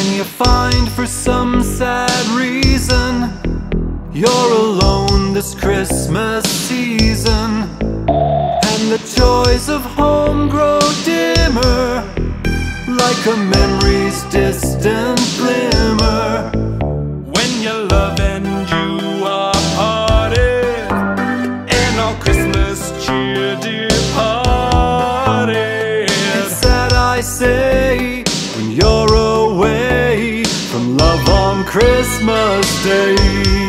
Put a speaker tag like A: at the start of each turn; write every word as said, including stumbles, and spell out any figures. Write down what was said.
A: you find for some sad reason you're alone this Christmas season, and the joys of home grow dimmer, like a memory's distant glimmer.
B: When your love and you are parted, and all Christmas cheer departed.
A: It's sad, I say, when you're away from love on Christmas Day.